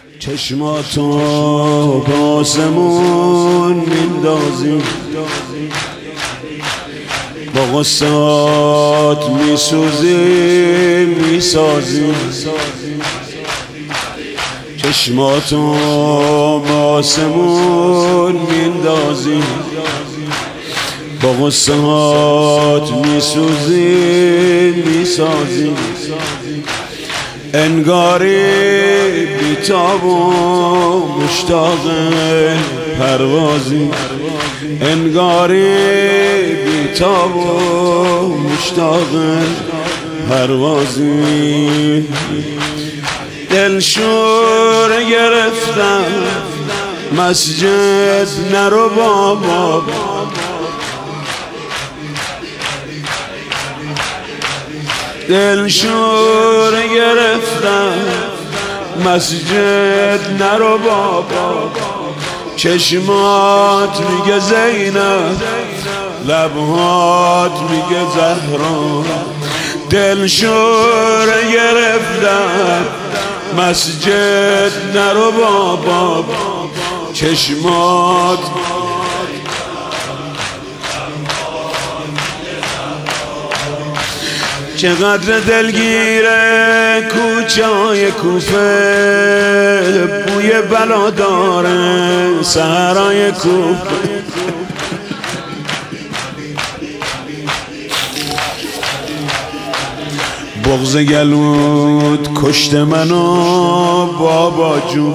چشماتو به آسمون میندازی، با قصات میسوزی میسازی. چشماتو به آسمون میندازی، با قصات میسوزی میسازی. انگاری بیتاب و مشتاق پروازی، انگاری بیتاب و مشتاق پروازی. دلشور گرفتم مسجد نرو بابا، دلشور گرفتم مسجد نرو بابا. چشمات میگه زینب، لبهات میگه زهرا. دلشور گرفتم مسجد نرو بابا، چشمات چقدر دلگیره کوچه‌های کوفه، بوی بلا داره سحرای کوفه. بغض گلوت کشت منو بابا جون،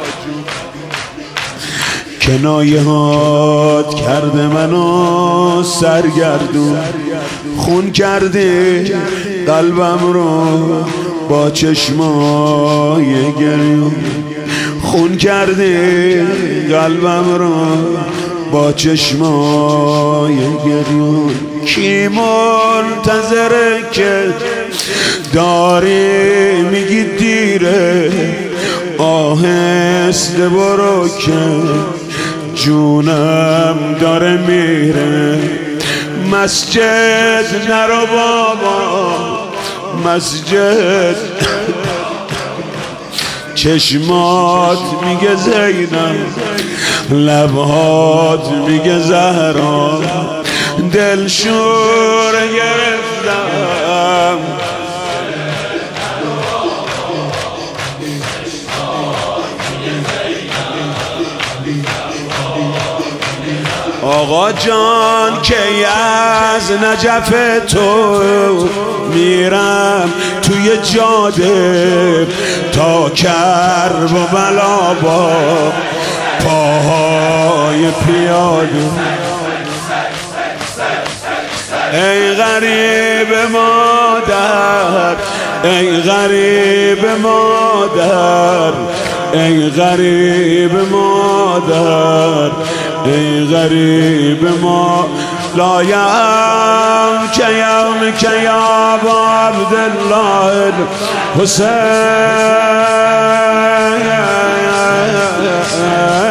کنایه هات کرده منو سرگردون. خون کردی قلبم رو با چشمای گریون، خون کردی قلبم رو با چشمای گریون. کی منتظره که داری میگی دیره، آهسته برو که جونم داره میره. مسجد نرو بابا مسجد، چشمات میگه زینب، لبهات میگه زهرا. دلشور گرفتم آقا جان که از نجف تو میرم توی جاده تا کربلا با پاهای پیاده. ای غریب مادر، ای غریب مادر، ای غریب مادر، ای غریب ما لایم که یوم که یا عبدالله حسین.